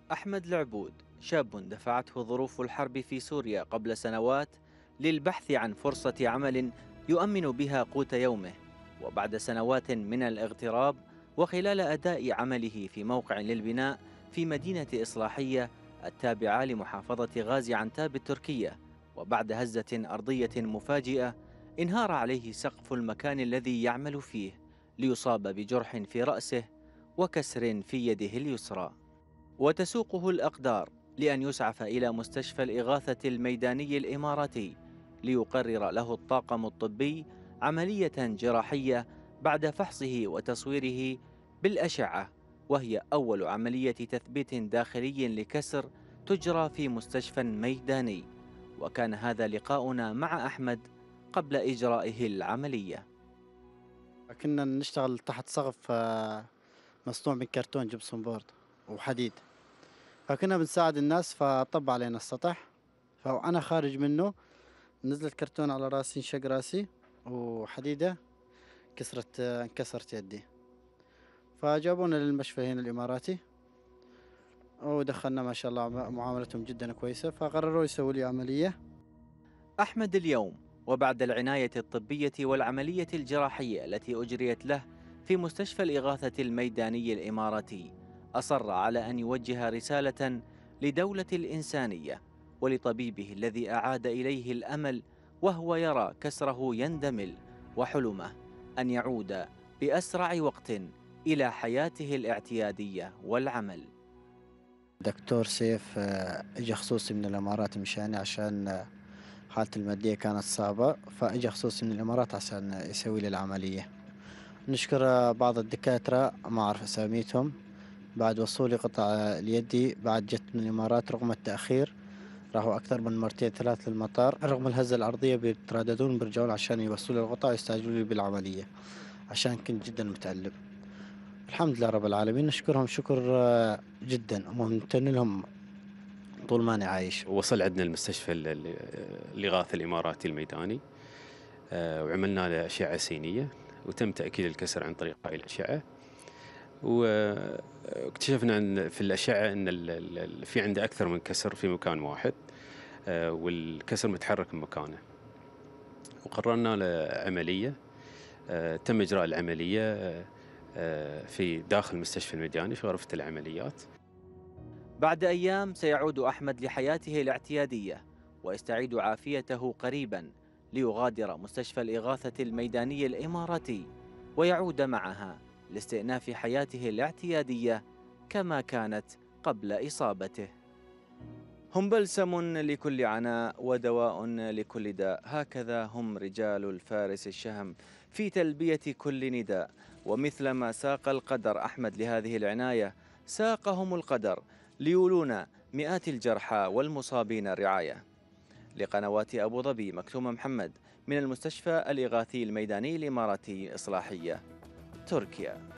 أحمد العبود شاب دفعته ظروف الحرب في سوريا قبل سنوات للبحث عن فرصة عمل يؤمن بها قوت يومه. وبعد سنوات من الاغتراب وخلال أداء عمله في موقع للبناء في مدينة إصلاحية التابعة لمحافظة غازي عنتاب التركية، وبعد هزة أرضية مفاجئة انهار عليه سقف المكان الذي يعمل فيه، ليصاب بجرح في رأسه وكسر في يده اليسرى. وتسوقه الأقدار لأن يسعف إلى مستشفى الإغاثة الميداني الإماراتي ليقرر له الطاقم الطبي عملية جراحية بعد فحصه وتصويره بالأشعة، وهي أول عملية تثبيت داخلي لكسر تجرى في مستشفى ميداني. وكان هذا لقاؤنا مع أحمد قبل إجرائه العملية. كنا نشتغل تحت سقف مصنوع من كرتون جبسون بورد وحديد. فكنا بنساعد الناس فطب علينا السطح. فأنا خارج منه نزلت كرتون على راسي، انشق راسي وحديدة انكسرت يدي. فجابونا للمشفى هنا الإماراتي ودخلنا، ما شاء الله معاملتهم جدا كويسة، فقرروا يسووا لي عملية. أحمد اليوم وبعد العناية الطبية والعملية الجراحية التي أجريت له في مستشفى الإغاثة الميداني الإماراتي، أصر على أن يوجه رسالة لدولة الإنسانية ولطبيبه الذي أعاد إليه الأمل وهو يرى كسره يندمل، وحلمه أن يعود بأسرع وقت إلى حياته الاعتيادية والعمل. دكتور سيف اجى خصوصي من الإمارات مشاني عشان حالتي المادية كانت صعبة، فاجى خصوصي من الإمارات عشان يسوي لي العملية. نشكر بعض الدكاترة ما أعرف أساميتهم. بعد وصولي قطع اليدي بعد جت من الإمارات رغم التأخير، راحوا أكثر من مرتين ثلاث للمطار، رغم الهزة الأرضية بيترددون بيرجعون عشان يوصلوا لي القطع ويستعجلوا لي بالعملية عشان كنت جدا متألم. الحمد لله رب العالمين، نشكرهم شكر جدا وممتن لهم طول ما أنا عايش. وصل عندنا المستشفى الإغاثة الإماراتي الميداني، وعملنا له أشعة سينية وتم تأكيد الكسر عن طريق هاي الأشعة. واكتشفنا في الأشعة أن في عنده أكثر من كسر في مكان واحد، والكسر متحرك من مكانه. وقررنا له عملية. تم إجراء العملية في داخل المستشفى الميداني في غرفة العمليات. بعد أيام سيعود أحمد لحياته الاعتيادية ويستعيد عافيته قريبا، ليغادر مستشفى الإغاثة الميداني الإماراتي ويعود معها لاستئناف حياته الاعتيادية كما كانت قبل إصابته. هم بلسم لكل عناء ودواء لكل داء، هكذا هم رجال الفارس الشهم في تلبية كل نداء. ومثلما ساق القدر أحمد لهذه العناية، ساقهم القدر ليولون مئات الجرحى والمصابين الرعاية. لقنوات أبو ظبي، مكتوم محمد من المستشفى الإغاثي الميداني الإماراتي إصلاحية، تركيا.